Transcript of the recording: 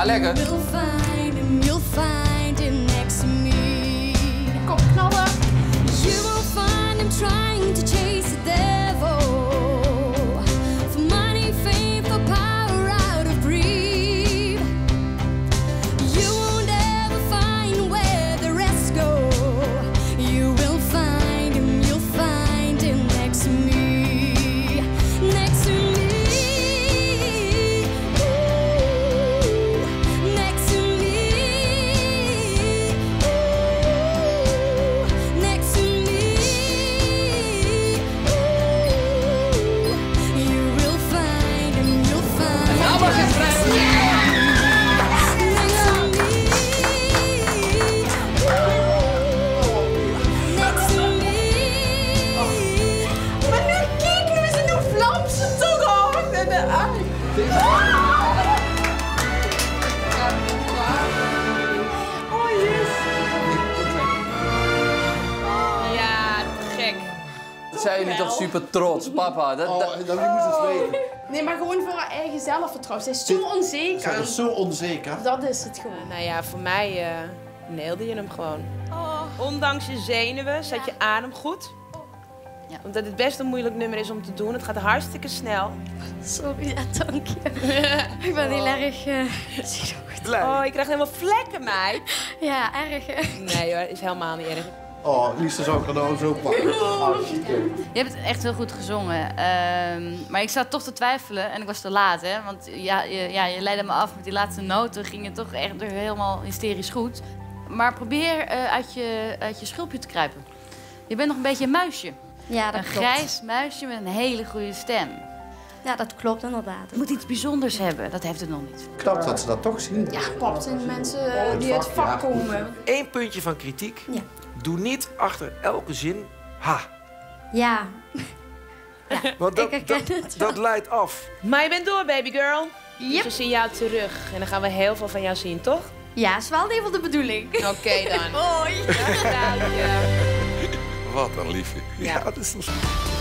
lekker. Kom, knallen. Zijn jullie toch super trots, papa? Dat moet het weten. Nee, maar gewoon voor haar eigen zelfvertrouwen. Zij is zo onzeker. Zij is zo onzeker. Dat is het gewoon. Nou ja, voor mij nailde je hem gewoon. Ondanks je zenuwen zat je adem goed. Ja. Omdat het best een moeilijk nummer is om te doen. Het gaat hartstikke snel. Sorry, ja, dank je. Ik ben heel erg Oh, je krijgt helemaal vlekken, meid. Ja, erg. Nee hoor, is helemaal niet erg. Oh, liefste zou ik er nou zo pakken. Je hebt het echt heel goed gezongen. Maar ik zat toch te twijfelen en ik was te laat, hè? Want je leidde me af met die laatste noten. Ging het toch echt helemaal hysterisch goed. Maar probeer uit je schulpje te kruipen. Je bent nog een beetje een muisje. Ja, dat klopt. Een grijs muisje met een hele goede stem. Ja, dat klopt inderdaad. Het moet iets bijzonders hebben, dat heeft het nog niet. Knap dat ze dat toch zien. Ja, pap zijn mensen die uit het vak komen. Eén puntje van kritiek. Ja. Doe niet achter elke zin ha. Ja. Want dat leidt af. Maar je bent door, baby girl. Yep. Dus we zien jou terug. En dan gaan we heel veel van jou zien, toch? Ja, is wel in ieder geval de bedoeling. Oké dan. Hoi. Dag, vrouwtje. Wat een liefje. Ja. Dat is